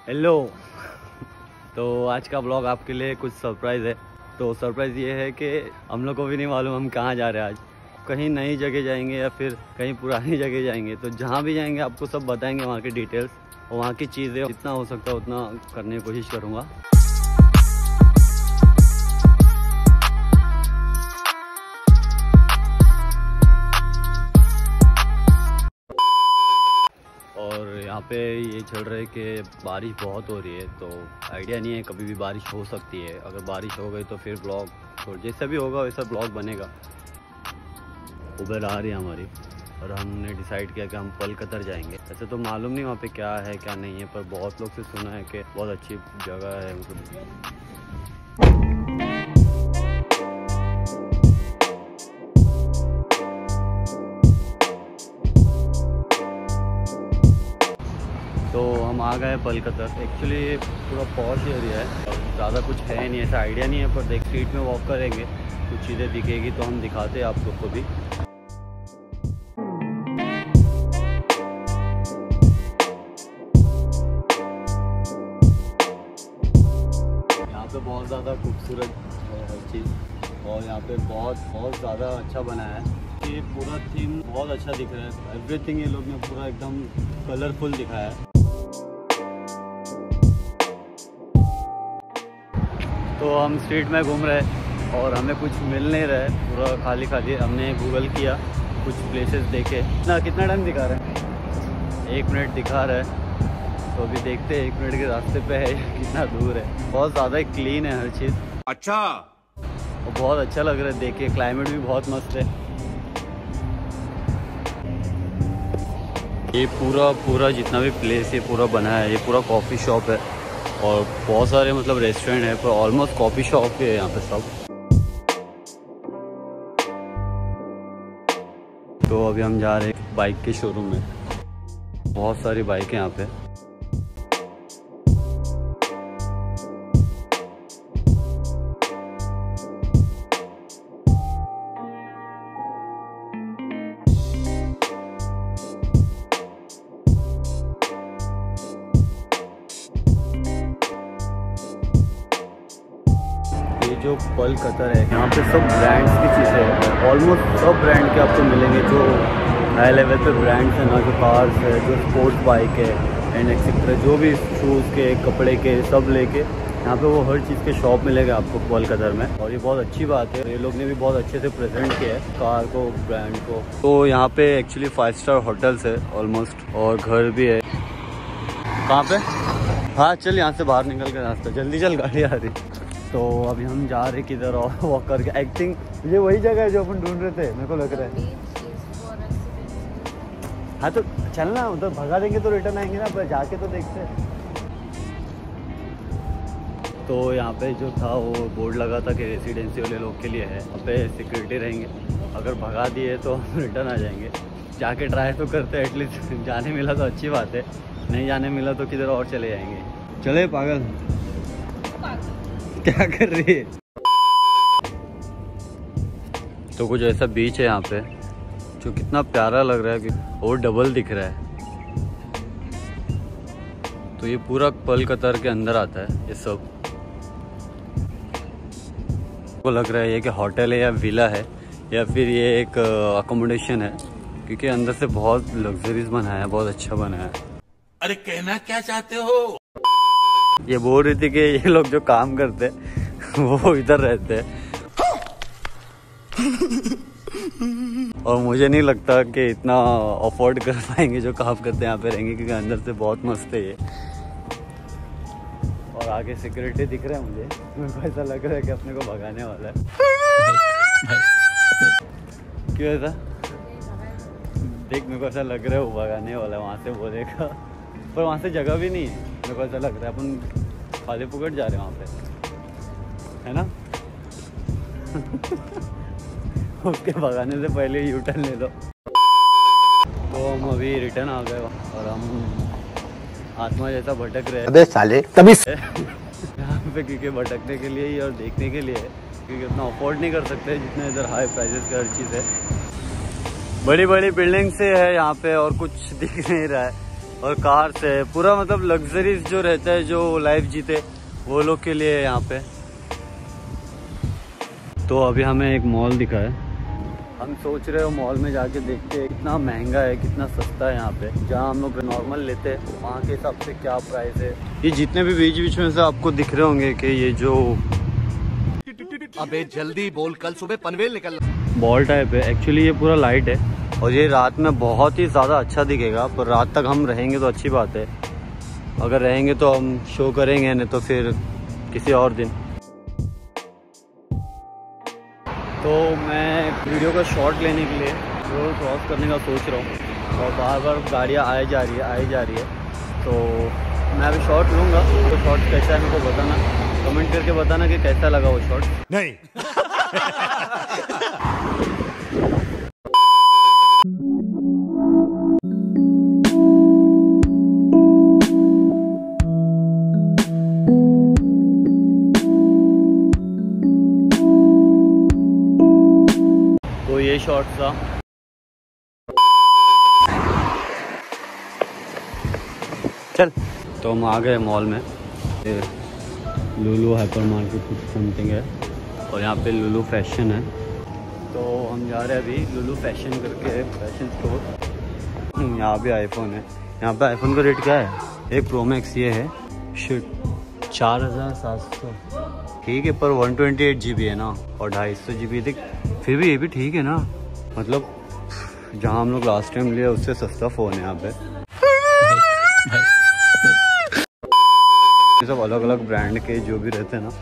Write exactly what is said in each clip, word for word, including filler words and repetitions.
Hello. तो आज का ब्लॉग आपके लिए कुछ सरप्राइज़ है। तो सरप्राइज़ ये है कि हम लोग को भी नहीं मालूम हम कहाँ जा रहे हैं आज। कहीं नई जगह जाएंगे या फिर कहीं पुरानी जगह जाएंगे। तो जहाँ भी जाएंगे आपको सब बताएंगे, वहाँ की डिटेल्स और वहाँ की चीज़ें जितना हो सकता है उतना करने की कोशिश करूँगा। और यहाँ पे ये चल रहा है कि बारिश बहुत हो रही है, तो आइडिया नहीं है, कभी भी बारिश हो सकती है। अगर बारिश हो गई तो फिर ब्लॉग तो जैसा भी होगा वैसा ब्लॉग बनेगा। उबर आ रही है हमारी और हमने डिसाइड किया कि हम पलकतर जाएंगे। ऐसे तो मालूम नहीं वहाँ पे क्या है क्या नहीं है, पर बहुत लोग से सुना है कि बहुत अच्छी जगह है। मतलब तो हम आ गए पलकतर। एक्चुअली पूरा पॉश एरिया है और ज़्यादा कुछ है नहीं, ऐसा आइडिया नहीं है। पर देख स्ट्रीट में वॉक करेंगे कुछ चीज़ें दिखेगी तो हम दिखाते हैं आप लोग को भी। यहाँ पे बहुत ज़्यादा खूबसूरत हर चीज़ और यहाँ पे बहुत बहुत ज़्यादा अच्छा बना है। ये पूरा थीम बहुत अच्छा दिख रहा है। एवरीथिंग ये लोग ने पूरा एकदम कलरफुल दिखाया है। तो हम स्ट्रीट में घूम रहे हैं और हमें कुछ मिल नहीं रहा है, पूरा खाली खाली। हमने गूगल किया, कुछ प्लेसेस देखे। ना कितना टाइम दिखा रहा है? एक मिनट दिखा रहा है। तो अभी देखते हैं एक मिनट के रास्ते पे है कितना दूर है। बहुत ज़्यादा क्लीन है हर चीज़। अच्छा, और बहुत अच्छा लग रहा है देख के। क्लाइमेट भी बहुत मस्त है। ये पूरा पूरा जितना भी प्लेस ये पूरा बना है, ये पूरा कॉफ़ी शॉप है और बहुत सारे मतलब रेस्टोरेंट है, पर ऑलमोस्ट कॉफ़ी शॉप है यहाँ पे सब। तो अभी हम जा रहे हैं बाइक के शोरूम में। बहुत सारी बाइक है यहाँ पे। जो पलकतर है यहाँ पे सब ब्रांड्स की चीज़ें हैं। ऑलमोस्ट सब ब्रांड के आपको मिलेंगे, जो हाई लेवल पे ब्रांड्स हैं ना, जो कार्स है, जो स्पोर्ट्स बाइक है एंड एक्सेट्रा, जो भी शूज़ के कपड़े के सब लेके यहाँ पे वो हर चीज़ के शॉप मिलेगा आपको पलकतर में। और ये बहुत अच्छी बात है, ये लोग ने भी बहुत अच्छे से प्रेजेंट किया है कार को, ब्रांड को। तो यहाँ पे एक्चुअली फाइव स्टार होटल्स है ऑलमोस्ट और घर भी है। कहाँ पे? हाँ चल, यहाँ से बाहर निकल के रास्ता जल्दी चल, गाड़ी आ रही। तो अभी हम जा रहे किधर और वॉक करके। आई थिंक ये वही जगह है जो अपन ढूंढ रहे थे, मेरे को लग रहा है। हाँ तो चलना, उधर भगा देंगे तो रिटर्न आएंगे ना, पर जाके तो देखते हैं। तो यहाँ पे जो था वो बोर्ड लगा था कि रेसिडेंसी वाले लोग के लिए है। यहाँ पे सिक्योरिटी रहेंगे, अगर भगा दिए तो हम रिटर्न आ जाएंगे। जाके ट्राई तो करते हैं, एटलीस्ट जाने मिला तो अच्छी बात है, नहीं जाने मिला तो किधर और चले जाएंगे। चले पागल, क्या कर रही है? तो कुछ ऐसा बीच है यहाँ पे जो कितना प्यारा लग रहा है कि और डबल दिख रहा है। तो ये पूरा पलकतर के अंदर आता है ये सब। को लग रहा है ये कि होटल है या विला है या फिर ये एक अकोमोडेशन है, क्योंकि अंदर से बहुत लग्जरीज बनाया है, बहुत अच्छा बनाया है। अरे कहना क्या चाहते हो? ये बोल रही थी कि ये लोग जो काम करते वो इधर रहते हैं और मुझे नहीं लगता कि इतना अफोर्ड कर पाएंगे जो काम करते हैं यहाँ पे रहेंगे, क्योंकि अंदर से बहुत मस्त है ये। और आगे सिक्योरिटी दिख रहा है मुझे, मेरे को ऐसा लग रहा है कि अपने को भगाने वाला है। क्यों ऐसा? देख मेरे को ऐसा लग रहा है वो भगाने वाला है, वहाँ से बोलेगा, पर वहाँ से जगह भी नहीं है। मेरे को ऐसा लग रहा है अपन खाली पुकट जा रहे हैं वहाँ पे, है ना? उसके भगाने से पहले यू टर्न ले लो। तो हम अभी रिटर्न आ गए और हम आत्मा जैसा भटक रहे हैं। अबे साले तभी यहाँ पे, क्योंकि भटकने के लिए ही और देखने के लिए है, क्योंकि उतना अफोर्ड नहीं कर सकते जितना इधर हाई प्राइजेस का हर चीज़ है। बड़ी बड़ी बिल्डिंग से है यहाँ पे और कुछ दिख नहीं रहा है। और कार्स है, पूरा मतलब लग्जरीज जो रहता है, जो लाइफ जीते वो लोग के लिए यहाँ पे। तो अभी हमें एक मॉल दिखा है, हम सोच रहे हो मॉल में जाके देखते हैं कितना महंगा है कितना सस्ता है यहाँ पे। जहाँ हम लोग नॉर्मल लेते हैं वहाँ के हिसाब से क्या प्राइस है। ये जितने भी बीच बीच में से आपको दिख रहे होंगे कि ये जो अबे जल्दी बोल, कल सुबह पनवेल निकल। बॉल टाइप है, एक्चुअली ये पूरा लाइट है और ये रात में बहुत ही ज़्यादा अच्छा दिखेगा, पर रात तक हम रहेंगे तो अच्छी बात है। अगर रहेंगे तो हम शो करेंगे, नहीं तो फिर किसी और दिन। तो मैं वीडियो का शॉट लेने के लिए रोड क्रॉस करने का सोच रहा हूँ और बार बार गाड़ियाँ आए जा रही है आए जा रही है तो मैं अभी शॉट लूँगा। तो शॉट कैसा है मेरे को बताना, कमेंट करके बताना कि कैसा लगा वो शॉट। नहीं तो ये शॉट था। चल तो हम आ गए मॉल में। ये लुलु हाइपर मार्केट कुछ समथिंग है और यहाँ पे लुलु फैशन है। तो हम जा रहे हैं अभी लुलु फैशन करके फैशन स्टोर। यहाँ भी आईफोन है। यहाँ पे आईफोन का रेट क्या है? एक प्रो मैक्स ये है शिट चार हज़ार सात सौ ठीक है, पर वन ट्वेंटी एट जी बी है ना और ढाई सौ जी बी देख, फिर भी ये भी ठीक है ना। मतलब जहाँ हम लोग लास्ट टाइम लिए उससे सस्ता फ़ोन है यहाँ पे। ये सब अलग अलग ब्रांड के जो भी रहते हैं ना।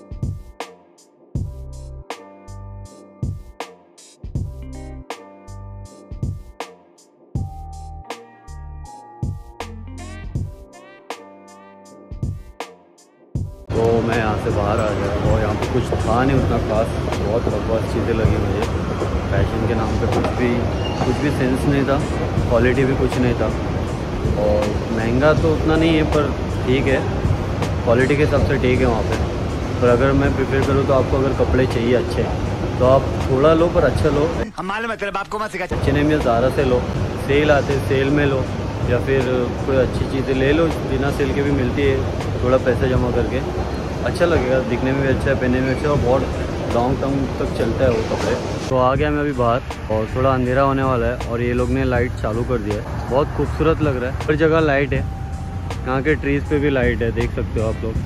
तो मैं यहाँ से बाहर आ गया और यहाँ पे कुछ था नहीं उतना खास, बहुत बकवास चीज़ें लगी मुझे। फैशन के नाम पे कुछ भी कुछ भी सेंस नहीं था, क्वालिटी भी कुछ नहीं था और महंगा तो उतना नहीं है पर ठीक है, क्वालिटी के हिसाब से ठीक है वहाँ पे। पर अगर मैं प्रेफर करूँ तो आपको अगर कपड़े चाहिए अच्छे तो आप थोड़ा लो पर अच्छा लो। हम मालूम है तेरे बाप को मत सिखा। अच्छे नहीं मिल ज़ारा से लो, सेल आते सेल में लो या फिर कोई अच्छी चीज़ें ले लो, बिना सेल के भी मिलती है। थोड़ा पैसा जमा करके अच्छा लगेगा, दिखने में भी अच्छा है, पहनने में अच्छा है और बहुत लॉन्ग टर्म तक चलता है वो कपड़े। तो आ गया मैं अभी बाहर और थोड़ा अंधेरा होने वाला है और ये लोग ने लाइट चालू कर दिया है, बहुत खूबसूरत लग रहा है। हर जगह लाइट है, यहाँ के ट्रीज पे भी लाइट है, देख सकते हो आप लोग।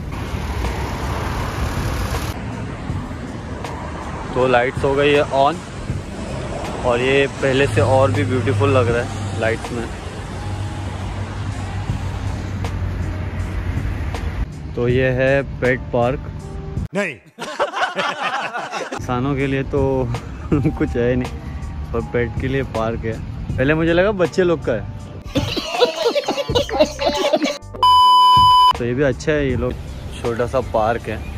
तो लाइट्स हो गई है ऑन और ये पहले से और भी ब्यूटीफुल लग रहा है लाइट्स में। तो ये है पेट पार्क। नहीं इंसानों के लिए तो कुछ है नहीं, पर पेट के लिए पार्क है। पहले मुझे लगा बच्चे लोग का है। तो ये भी अच्छा है, ये लोग छोटा सा पार्क है।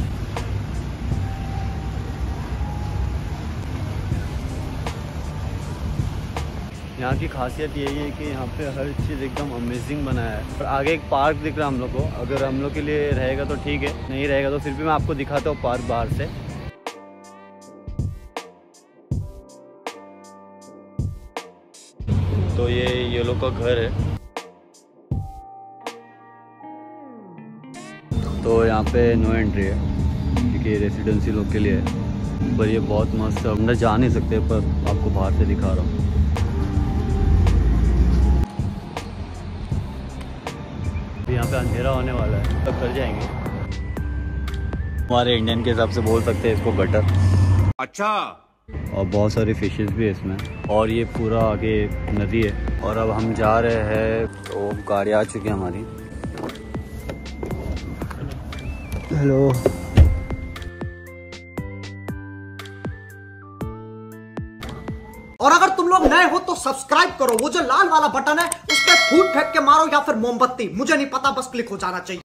यहाँ की खासियत यही है कि यहाँ पे हर चीज़ एकदम अमेजिंग बनाया है। और आगे एक पार्क दिख रहा है हम लोग को, अगर हम लोग के लिए रहेगा तो ठीक है, नहीं रहेगा तो फिर भी मैं आपको दिखाता हूँ पार्क बाहर से। तो ये ये लोग का घर है। तो यहाँ पे नो एंट्री है क्योंकि रेसिडेंसी लोग के लिए है, पर ये बहुत मस्त है। अंदर जा नहीं सकते पर आपको बाहर से दिखा रहा हूँ। यहाँ पे अंधेरा होने वाला है, तब कर जाएंगे। हमारे इंडियन के हिसाब से बोल सकते हैं इसको गटर। अच्छा। और बहुत सारी फिशेस भी है इसमें और ये पूरा आगे नदी है। और अब हम जा रहे हैं, तो गाड़ी आ चुकी है हमारी। हेलो। और अगर तुम लोग नए हो तो सब्सक्राइब करो, वो जो लाल वाला बटन है उस पर फूट फेंक के मारो या फिर मोमबत्ती, मुझे नहीं पता, बस क्लिक हो जाना चाहिए।